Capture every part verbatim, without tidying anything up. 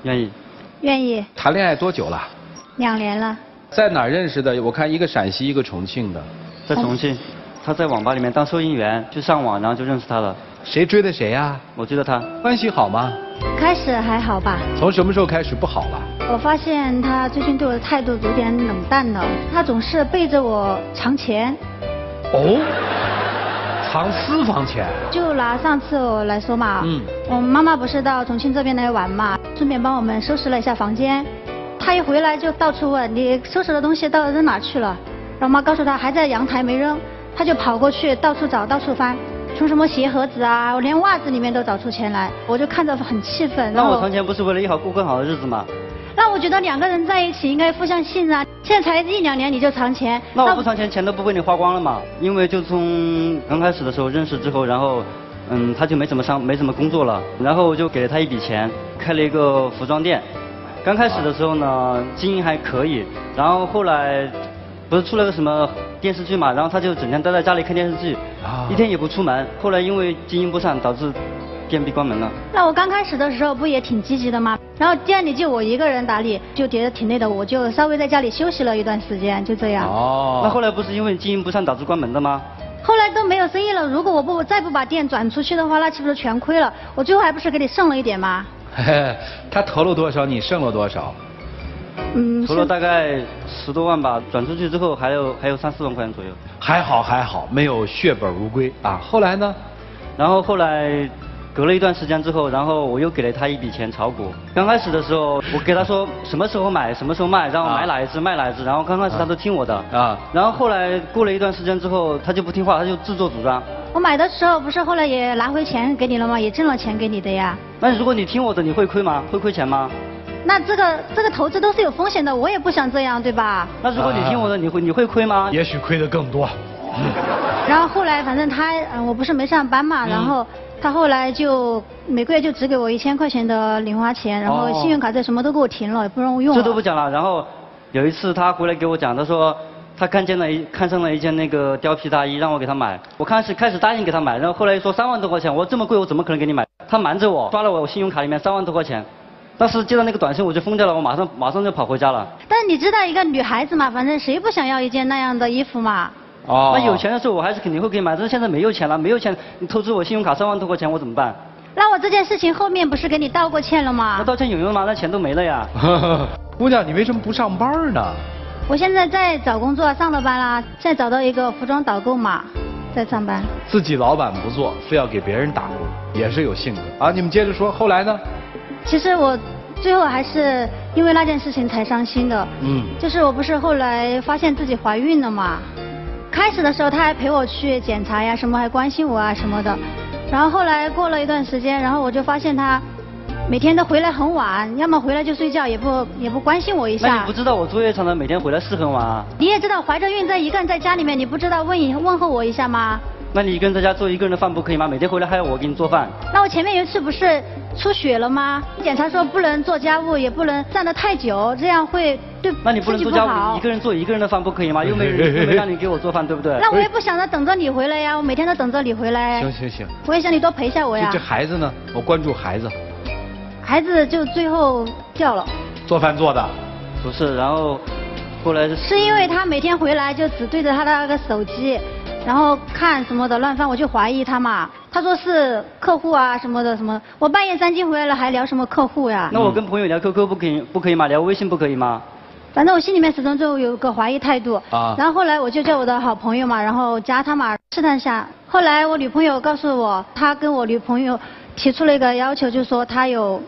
愿意。 愿意。 谈恋爱多久了？ 两年了。 在哪儿认识的？我看一个陕西，一个重庆的。 在重庆，他在网吧里面当收银员，就上网，然后就认识他了。 谁追的谁呀？ 我追的他。 关系好吗？ 开始还好吧。 从什么时候开始不好了？ 我发现他最近对我的态度有点冷淡了，他总是背着我藏钱。 哦，藏私房钱。 就拿上次我来说嘛，嗯，我妈妈不是到重庆这边来玩嘛，顺便帮我们收拾了一下房间。他一回来就到处问你收拾的东西到底扔哪去了，然后我妈告诉他还在阳台没扔，他就跑过去到处找到处翻。从什么鞋盒子啊，我连袜子里面都找出钱来，我就看着很气愤。 那我藏钱不是为了以后过更好的日子吗？ 那我觉得两个人在一起应该互相信任啊，现在才一两年你就藏钱。 那我不藏钱，钱都不被你花光了嘛？因为就从刚开始的时候认识之后，然后，嗯，他就没怎么上，没怎么工作了，然后我就给了他一笔钱，开了一个服装店。刚开始的时候呢，经营还可以，然后后来。不是出了个什么电视剧嘛，然后他就整天待在家里看电视剧，啊、一天也不出门。后来因为经营不善，导致店被关门了。 那我刚开始的时候不也挺积极的吗？然后店里就我一个人打理，就觉得挺累的，我就稍微在家里休息了一段时间，就这样。 哦。那后来不是因为经营不善导致关门的吗？ 后来都没有生意了，如果我不再不把店转出去的话，那岂不是全亏了？我最后还不是给你剩了一点吗？ 嘿嘿，他投了多少，你剩了多少？ 嗯， 投了大概十多万吧，转出去之后还有还有三四万块钱左右。 还好还好，没有血本无归啊。后来呢？ 然后后来隔了一段时间之后，然后我又给了他一笔钱炒股。刚开始的时候，我给他说什么时候买，什么时候卖，然后买哪一只卖哪一只，然后刚开始他都听我的啊。然后后来过了一段时间之后，他就不听话，他就自作主张。 我买的时候不是后来也拿回钱给你了吗？也挣了钱给你的呀。 那如果你听我的，你会亏吗？会亏钱吗？ 那这个这个投资都是有风险的，我也不想这样，对吧？ 那如果你听我的，你会你会亏吗？ 也许亏得更多。 然后后来反正他，嗯，我不是没上班嘛，然后他后来就每个月就只给我一千块钱的零花钱，然后信用卡这什么都给我停了，也不让我用了。 这都不讲了。然后有一次他回来给我讲，他说他看见了一看上了一件那个貂皮大衣，让我给他买。我开始开始答应给他买，然后后来又说三万多块钱，我说这么贵我怎么可能给你买？他瞒着我，刷了我信用卡里面三万多块钱。当时接到那个短信我就疯掉了，我马上马上就跑回家了。 但是你知道一个女孩子嘛，反正谁不想要一件那样的衣服嘛？ 哦。那有钱的时候我还是肯定会给你买，但是现在没有钱了，没有钱，你透支我信用卡三万多块钱，我怎么办？ 那我这件事情后面不是给你道过歉了吗？ 那道歉有用吗？那钱都没了呀。 姑娘，你为什么不上班呢？ 我现在在找工作，上了班啦，现在找到一个服装导购嘛，在上班。 自己老板不做，非要给别人打工，也是有性格啊。你们接着说，后来呢？ 其实我最后还是因为那件事情才伤心的。嗯。就是我不是后来发现自己怀孕了嘛，开始的时候他还陪我去检查呀，什么还关心我啊什么的，然后后来过了一段时间，然后我就发现他每天都回来很晚，要么回来就睡觉，也不也不关心我一下。 那你不知道我作业常常每天回来是很晚啊？ 你也知道怀着孕在一个人在家里面，你不知道问一问候我一下吗？ 那你一个人在家做一个人的饭不可以吗？每天回来还要我给你做饭？ 那我前面有一次不是出血了吗？检查说不能做家务，也不能站得太久，这样会对那你不能做家务，一个人做一个人的饭不可以吗？又没人又没让你给我做饭，对不对？ 那我也不想着等着你回来呀，我每天都等着你回来。 行行行。 我也想你多陪一下我呀。 这孩子呢？我关注孩子。 孩子就最后掉了。 做饭做的？ 不是，然后后来是。 是因为他每天回来就只对着他的那个手机。然后看什么的乱翻，我就怀疑他嘛。他说是客户啊什么的什么，我半夜三更回来了还聊什么客户呀？ 那我跟朋友聊 Q Q 不可以不可以吗？聊微信不可以吗？ 反正我心里面始终就有个怀疑态度。啊。然后后来我就叫我的好朋友嘛，然后加他嘛，试探下。后来我女朋友告诉我，他跟我女朋友提出了一个要求，就是说他有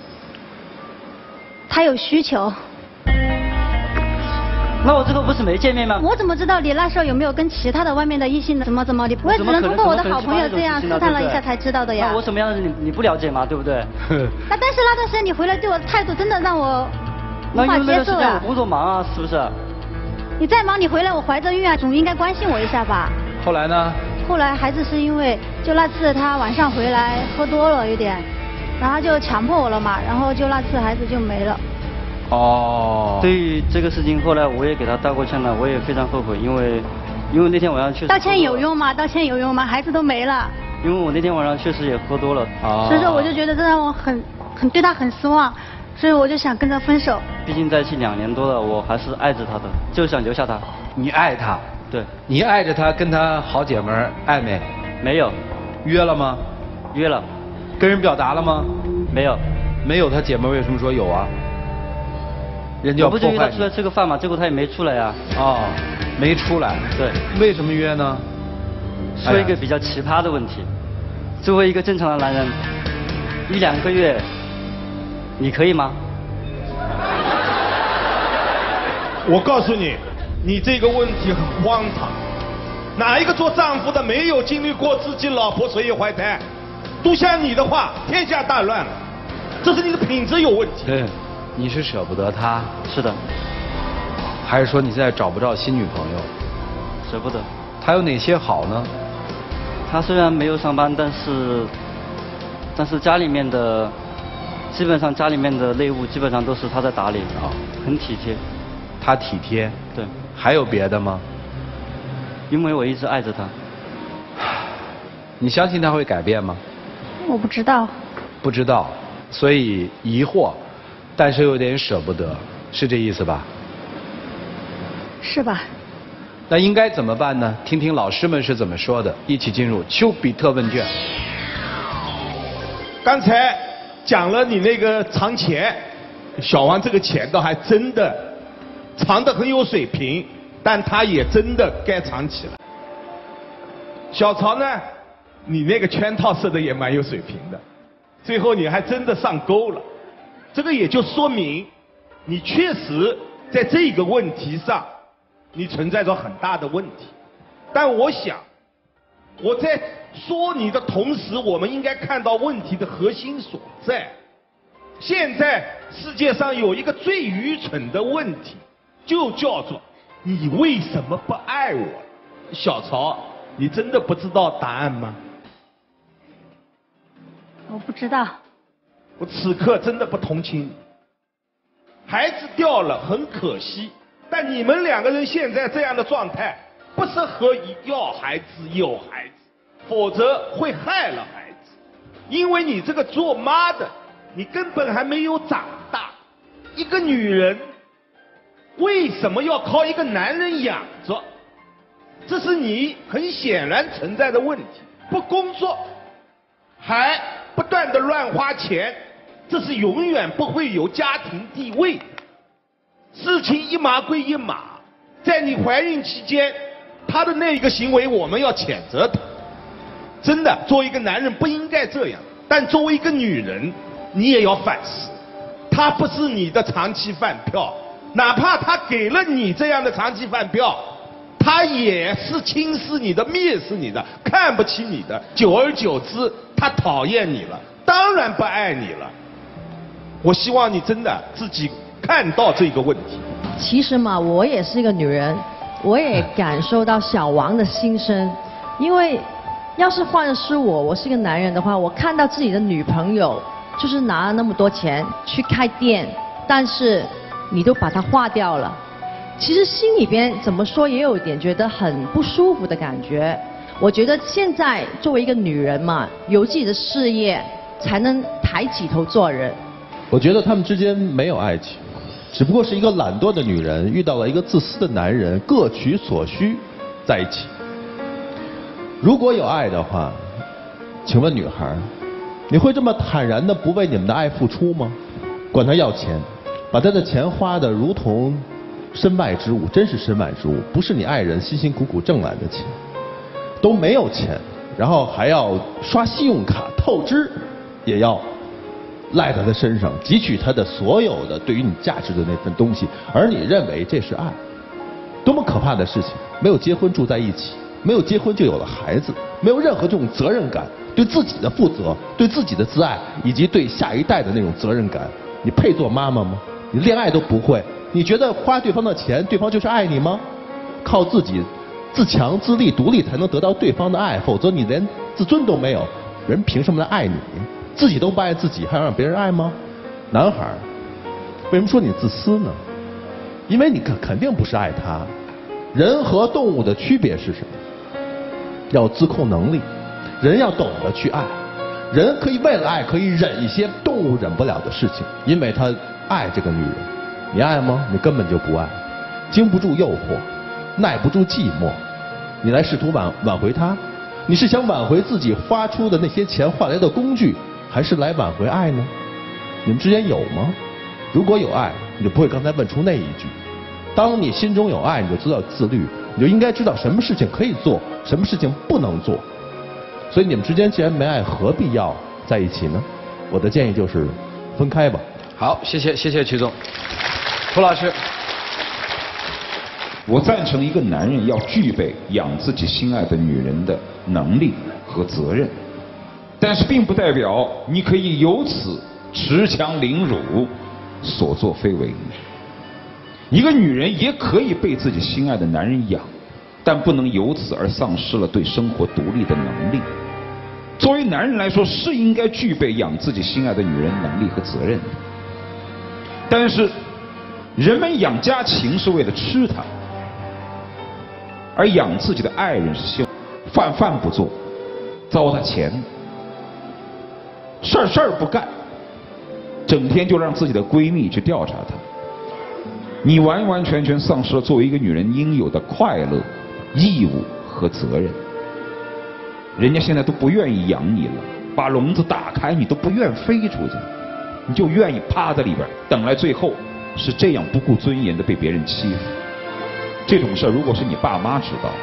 他有需求。 那我最后不是没见面吗？ 我怎么知道你那时候有没有跟其他的外面的异性怎么怎么？你我也只能通过我的好朋友这样试探了一下才知道的呀。 那我什么样的人你你不了解吗？对不对？ 那但是那段时间你回来对我的态度真的让我无法接受呀。 那因为那段时间我工作忙啊，是不是？ 你再忙你回来我怀着孕啊，总应该关心我一下吧。 后来呢？ 后来孩子是因为就那次他晚上回来喝多了有点，然后就强迫我了嘛，然后就那次孩子就没了。 哦。 对于这个事情，后来我也给他道过歉了，我也非常后悔，因为因为那天晚上确实。 道歉有用吗？道歉有用吗？孩子都没了。 因为我那天晚上确实也喝多了。 啊。 所以说我就觉得这让我很很对他很失望。 所以我就想跟他分手。 毕竟在一起两年多了，我还是爱着他的，就想留下他。 你爱他？ 对。 你爱着他，跟他好姐们儿暧昧？ 没有。 约了吗？ 约了。 跟人表达了吗？ 没有。 没有，他姐们为什么说有啊？人家要破坏你。 我不就约他出来吃个饭嘛，结果他也没出来啊。 哦，没出来。 对。 为什么约呢？ 说一个比较奇葩的问题，作为一个正常的男人，一两个月，你可以吗？ 我告诉你，你这个问题很荒唐。哪一个做丈夫的没有经历过自己老婆随意怀胎？都像你的话，天下大乱了。这是你的品质有问题。 对，你是舍不得他。 是的。 还是说你现在找不着新女朋友？ 舍不得。 他有哪些好呢？ 他虽然没有上班，但是但是家里面的基本上家里面的内务基本上都是他在打理啊，很体贴。 他体贴。 对。 还有别的吗？ 因为我一直爱着他。 你相信他会改变吗？ 我不知道。 不知道，所以疑惑，但是有点舍不得，是这意思吧？ 是吧？ 那应该怎么办呢？听听老师们是怎么说的，一起进入丘比特问卷。 刚才讲了你那个藏钱，小王这个钱倒还真的藏得很有水平，但他也真的该藏起来。小曹呢，你那个圈套设的也蛮有水平的，最后你还真的上钩了，这个也就说明你确实在这个问题上你存在着很大的问题。但我想我在说你的同时，我们应该看到问题的核心所在。现在世界上有一个最愚蠢的问题，就叫做你为什么不爱我？小曹，你真的不知道答案吗？ 我不知道。 我此刻真的不同情你。孩子掉了很可惜，但你们两个人现在这样的状态，不适合要孩子有孩子，否则会害了孩子。因为你这个做妈的，你根本还没有长大。一个女人为什么要靠一个男人养着？这是你很显然存在的问题。不工作，还不断的乱花钱，这是永远不会有家庭地位的。事情一码归一码，在你怀孕期间，他的那个行为我们要谴责他。真的，作为一个男人不应该这样，但作为一个女人，你也要反思。他不是你的长期饭票，哪怕他给了你这样的长期饭票，他也是轻视你的、蔑视你的、看不起你的。久而久之，他讨厌你了，当然不爱你了。我希望你真的自己看到这个问题。 其实嘛，我也是一个女人，我也感受到小王的心声。因为要是换的是我，我是一个男人的话，我看到自己的女朋友就是拿了那么多钱去开店，但是你都把它花掉了，其实心里边怎么说也有点觉得很不舒服的感觉。我觉得现在作为一个女人嘛，有自己的事业才能抬起头做人。 我觉得他们之间没有爱情，只不过是一个懒惰的女人遇到了一个自私的男人，各取所需在一起。如果有爱的话，请问女孩，你会这么坦然的不为你们的爱付出吗？管他要钱，把他的钱花得如同身外之物，真是身外之物，不是你爱人辛辛苦苦挣来的钱，都没有钱，然后还要刷信用卡透支，也要赖在他身上，汲取他的所有的对于你价值的那份东西，而你认为这是爱，多么可怕的事情！没有结婚住在一起，没有结婚就有了孩子，没有任何这种责任感，对自己的负责，对自己的自爱，以及对下一代的那种责任感，你配做妈妈吗？你恋爱都不会，你觉得花对方的钱，对方就是爱你吗？靠自己自强自立独立才能得到对方的爱，否则你连自尊都没有，人凭什么来爱你？自己都不爱自己，还要让别人爱吗？男孩，为什么说你自私呢？因为你肯肯定不是爱他。人和动物的区别是什么？要自控能力，人要懂得去爱， 人可以为了爱可以忍一些动物忍不了的事情，因为他爱这个女人。你爱吗？你根本就不爱，经不住诱惑，耐不住寂寞。你来试图挽挽回她，你是想挽回自己花出的那些钱换来的工具，还是来挽回爱呢？你们之间有吗？如果有爱，你就不会刚才问出那一句。当你心中有爱，你就知道自律，你就应该知道什么事情可以做，什么事情不能做。所以你们之间既然没爱，何必要在一起呢？我的建议就是分开吧。 好，谢谢谢谢曲总。涂老师， 我赞成一个男人要具备养自己心爱的女人的能力和责任，但是并不代表你可以由此恃强凌辱，所作非为。一个女人也可以被自己心爱的男人养，但不能由此而丧失了对生活独立的能力。作为男人来说，是应该具备养自己心爱的女人能力和责任的。但是，人们养家禽是为了吃它，而养自己的爱人是希望饭饭不做，糟蹋钱，事儿事儿不干，整天就让自己的闺蜜去调查她。你完完全全丧失了作为一个女人应有的快乐、义务和责任。人家现在都不愿意养你了，把笼子打开你都不愿飞出去，你就愿意趴在里边，等来最后是这样不顾尊严的被别人欺负。这种事儿如果是你爸妈知道，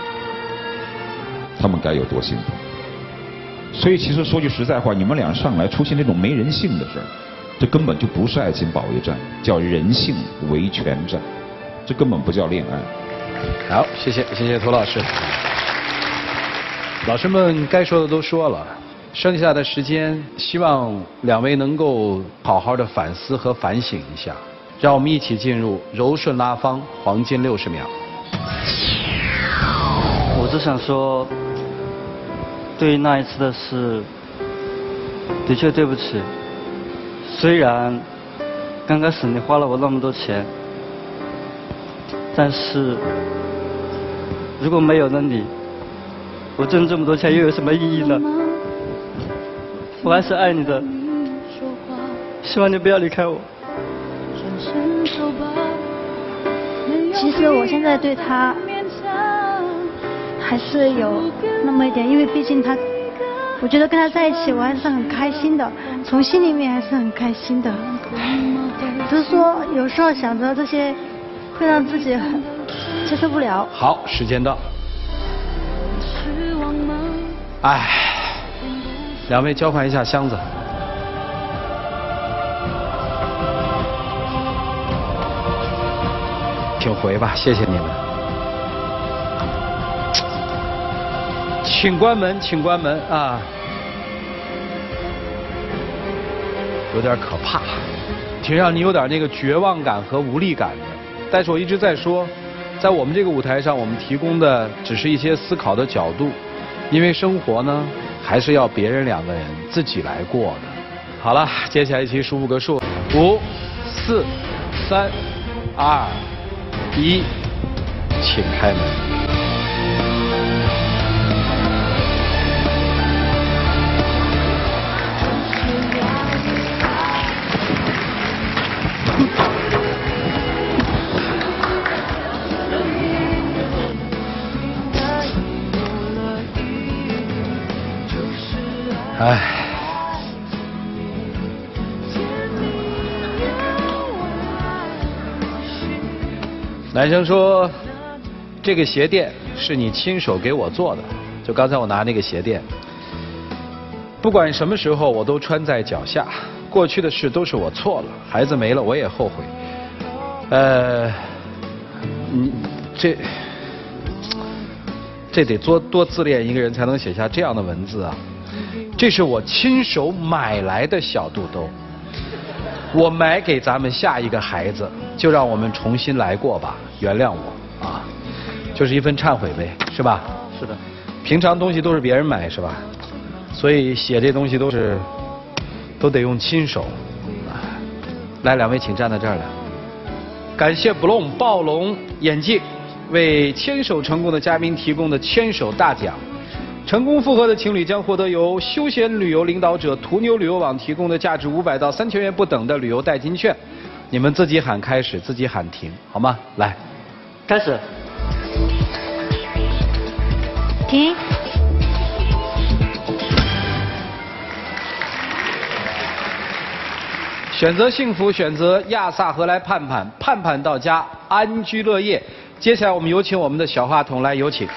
他们该有多心疼。所以其实说句实在话，你们俩上来出现这种没人性的事儿，这根本就不是爱情保卫战，叫人性维权战，这根本不叫恋爱。 好，谢谢谢谢涂老师。老师们该说的都说了，剩下的时间希望两位能够好好的反思和反省一下，让我们一起进入柔顺拉芳黄金六十秒。 我只想说，对于那一次的事，的确对不起。虽然刚开始你花了我那么多钱，但是如果没有了你，我挣这么多钱又有什么意义呢？我还是爱你的，希望你不要离开我。 其实我现在对他还是有那么一点，因为毕竟他，我觉得跟他在一起我还是很开心的，从心里面还是很开心的。只是说有时候想着这些，会让自己很接受不了。 好，时间到。哎，两位交换一下箱子。请回吧，谢谢你们。请关门，请关门啊！有点可怕，挺让你有点那个绝望感和无力感的。但是我一直在说，在我们这个舞台上，我们提供的只是一些思考的角度，因为生活呢，还是要别人两个人自己来过的。好了，接下来一起数五个数：五、四、三、二、一，请开门。哎，男生说，这个鞋垫是你亲手给我做的，就刚才我拿那个鞋垫，不管什么时候我都穿在脚下。过去的事都是我错了，孩子没了我也后悔。呃，你这这得多多自恋一个人才能写下这样的文字啊！这是我亲手买来的小肚兜，我买给咱们下一个孩子，就让我们重新来过吧，原谅我啊，就是一份忏悔呗，是吧？ 是的。 平常东西都是别人买是吧？所以写这东西都是都得用亲手。来，两位请站在这儿来。感谢 Bloom 暴龙眼镜为牵手成功的嘉宾提供的牵手大奖。 成功复合的情侣将获得由休闲旅游领导者途牛旅游网提供的价值五百到三千元不等的旅游代金券。你们自己喊开始，自己喊停，好吗？来， 开始。 停。 选择幸福，选择亚萨河来盼盼，盼盼到家，安居乐业。接下来我们有请我们的小话筒来，有请。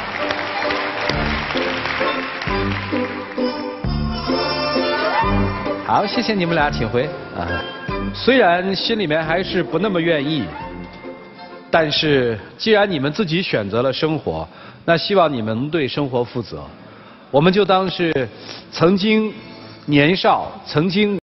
好，谢谢你们俩，请回啊。虽然心里面还是不那么愿意，但是既然你们自己选择了生活，那希望你们能对生活负责。我们就当是曾经年少，曾经。